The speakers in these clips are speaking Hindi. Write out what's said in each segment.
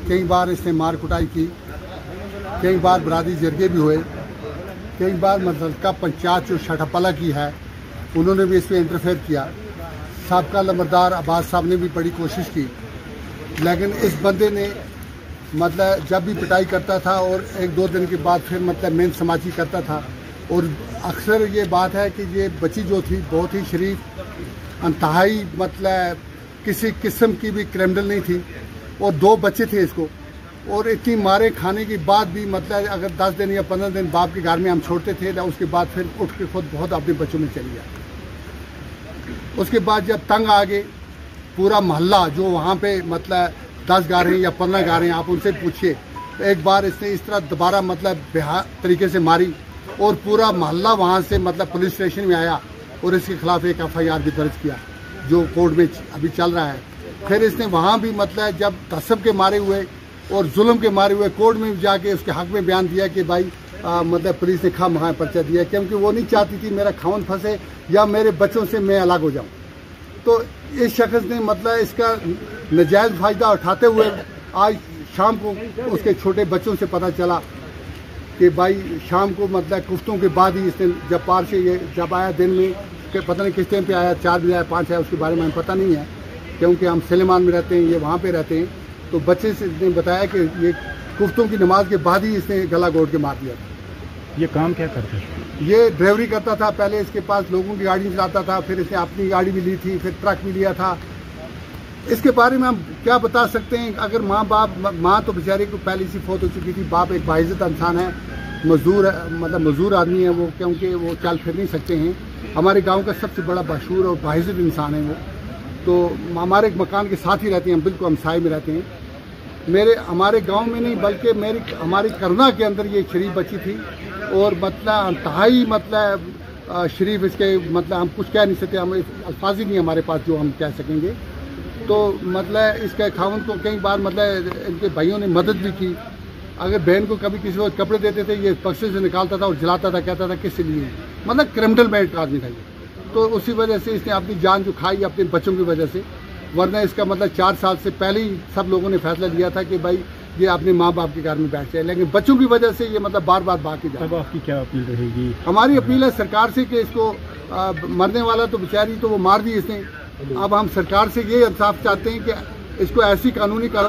कई बार इसने मार कुटाई की, कई बार बरादरी जरगे भी हुए, कई बार मुतल्लिका पंचायत जो शठापला की है उन्होंने भी इस पर इंटरफेयर किया। साबका लंबरदार अब्बास साहब ने भी बड़ी कोशिश की, लेकिन इस बंदे ने मतलब जब भी पिटाई करता था और एक दो दिन के बाद फिर मतलब मेन समाजी करता था। और अक्सर ये बात है कि ये बच्ची जो थी बहुत ही शरीफ, इंतहाई मतलब किसी किस्म की भी क्रिमिनल नहीं थी, और 2 बच्चे थे इसको। और इतनी मारे खाने के बाद भी मतलब अगर 10 दिन या 15 दिन बाप के घर में हम छोड़ते थे तो उसके बाद फिर उठ के खुद बहुत अपने बच्चों में चली गया। उसके बाद जब तंग आ गए, पूरा मोहल्ला जो वहाँ पे मतलब 10 घर हैं या 15 घर हैं, आप उनसे पूछिए। तो एक बार इसने इस तरह दोबारा मतलब बेहाल तरीके से मारी और पूरा मोहल्ला वहाँ से मतलब पुलिस स्टेशन में आया और इसके खिलाफ एक FIR भी दर्ज किया जो कोर्ट में अभी चल रहा है। फिर इसने वहाँ भी मतलब जब तसब के मारे हुए और जुल्म के मारे हुए कोर्ट में भी जाके उसके हक में बयान दिया कि भाई मतलब पुलिस ने खामखा पर्चा दिया, क्योंकि वो नहीं चाहती थी मेरा खावन फंसे या मेरे बच्चों से मैं अलग हो जाऊँ। तो इस शख्स ने मतलब इसका नाजायज़ फ़ायदा उठाते हुए आज शाम को उसके छोटे बच्चों से पता चला कि भाई शाम को मतलब कुफ्तों के बाद ही इसने जब पार से ये जब आया दिन में कि पता नहीं किस टाइम पे आया, 4 बजे आया 5 आया, उसके बारे में हमें पता नहीं है क्योंकि हम सलेमान में रहते हैं, ये वहाँ पे रहते हैं। तो बच्चे से ने बताया कि ये कुफ्तों की नमाज के बाद ही इसने गला घोट के मार दिया था। ये काम क्या करता था? ये ड्राइवरी करता था, पहले इसके पास लोगों की गाड़ी चलाता था, फिर इसने अपनी गाड़ी भी ली थी, फिर ट्रक भी लिया था। इसके बारे में हम क्या बता सकते हैं? अगर माँ तो बेचारे को पहले से फौत हो चुकी थी, बाप एक बाइज्जत इंसान है, मजदूर मतलब मजदूर आदमी है वो, क्योंकि वो चल फिर नहीं सकते हैं। हमारे गांव का सबसे बड़ा मशहूर और बाइज्जत इंसान है वो। तो हमारे एक मकान के साथ ही रहते हैं, बिल्कुल हम साए में रहते हैं। हमारे गांव में नहीं बल्कि हमारी करुणा के अंदर ये शरीफ बच्ची थी और मतलब इंतहाई मतलब शरीफ इसके मतलब हम कुछ कह नहीं सकते, हम अल्फाज ही नहीं हमारे पास जो हम कह सकेंगे। तो मतलब इसके खावन को कई बार मतलब इनके भाइयों ने मदद भी की। अगर बहन को कभी किसी वक्त कपड़े देते थे ये बक्से से निकालता था और जलाता था, कहता था किस लिए, मतलब क्रिमिनल मैंड का आदमी था ये। तो उसी वजह से इसने अपनी जान जो खाई अपने बच्चों की वजह से, वरना इसका मतलब 4 साल से पहले ही सब लोगों ने फैसला लिया था कि भाई ये अपने माँ बाप के घर में बैठ जाए, लेकिन बच्चों की वजह से ये मतलब बार बार भाग के जाए। अब आपकी क्या अपील रहेगी? हमारी अपील है सरकार से कि इसको मरने वाला तो बेचारी तो वो मार दी इसने, अब हम सरकार से ये इंसाफ चाहते हैं कि इसको ऐसी कानूनी कार्रवाई।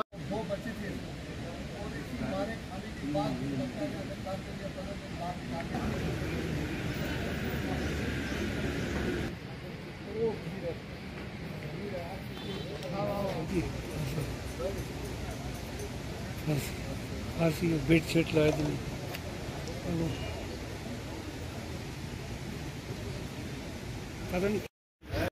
बेड शीट लगा दी।